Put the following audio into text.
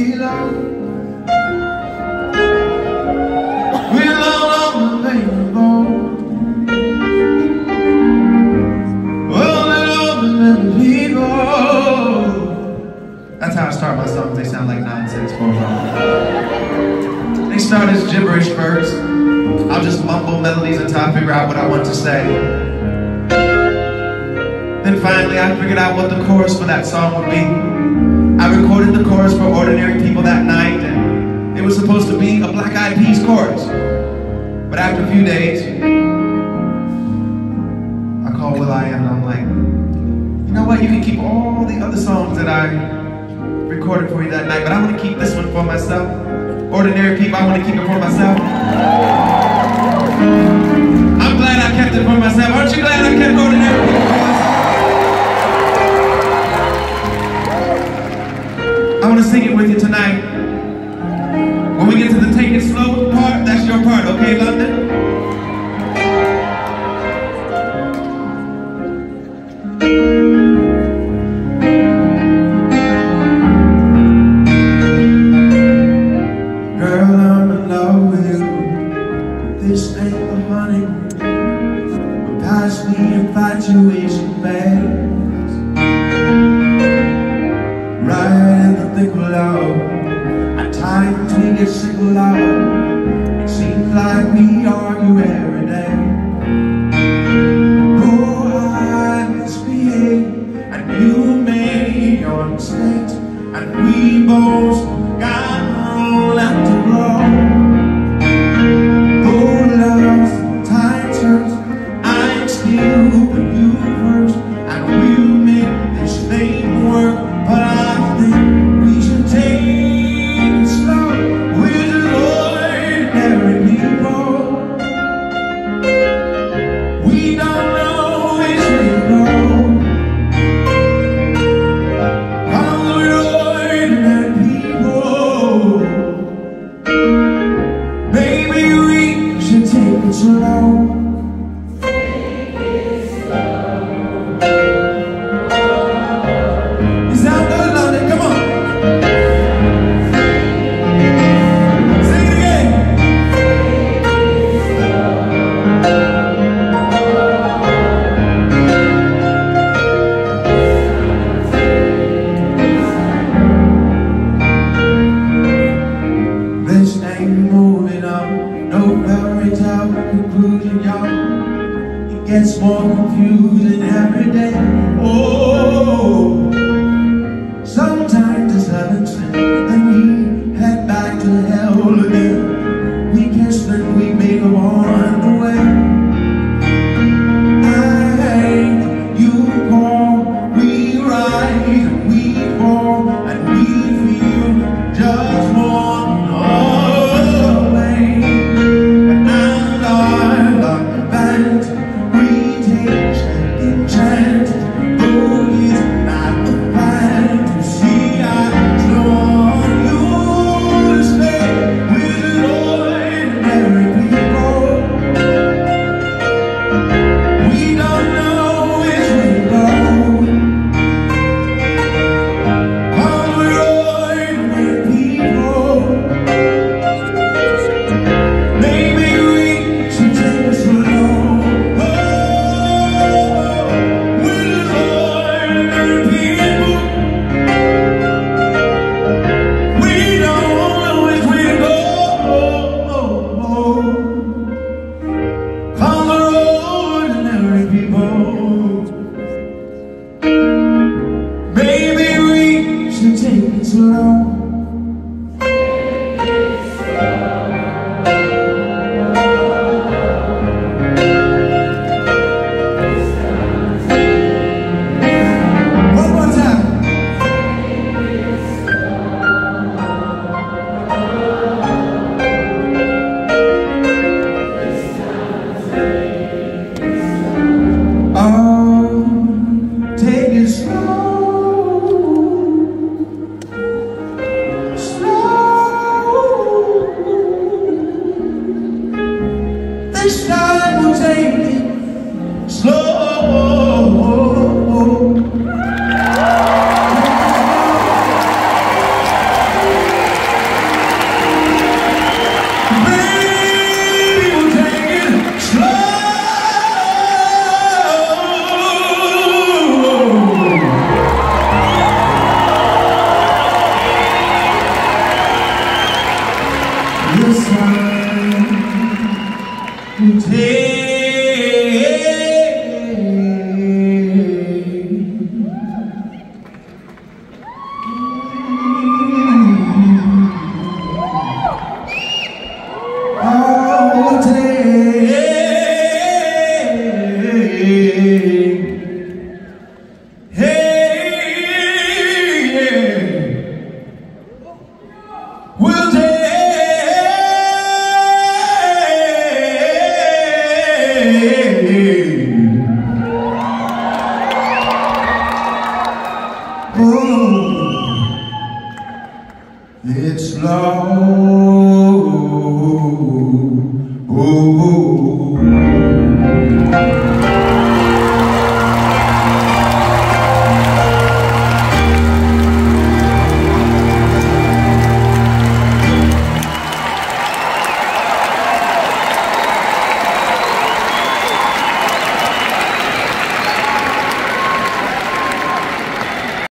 belong. We're all unavailable. Only loving people. That's how I start my songs. They sound like nonsense for a while. They start as gibberish first. I'll just mumble melodies until I figure out what I want to say. Then finally I figured out what the chorus for that song would be. I recorded the chorus for Ordinary People that night, and it was supposed to be a Black Eyed Peas chorus. But after a few days, I called will.i.am and I'm like, you know what, you can keep all the other songs that I recorded for you that night, but I want to keep this one for myself. Ordinary People, I want to keep it for myself. I'm glad I kept it for myself. Aren't you glad I kept Ordinary People for myself? I want to sing it with you tonight. When we get to the take it slow part, that's your part, okay, London? Girl, I'm in love with you. This ain't the honeymoon. We're past the infatuation phase. Right in the thick of love. At times we get sick of love. It seems like we argue every day. Oh, I misbehave, and you made your mistakes, and we both got all left to grow. Oh, love, time turns, I'm still with you first, and we'll make this thing work. But I think we should take it slow. We're just ordinary people. We don't know which way to go. Come, we're ordinary people. Maybe we should take it slow. Conclusion, y'all. It gets more confusing every day. Oh, sometimes it's heaven sent, then we head back to hell again. We kiss, then we make them on the way. I hate, you call, we ride, we fall, and we feel just one away. Take it slow. sun will take. It's long.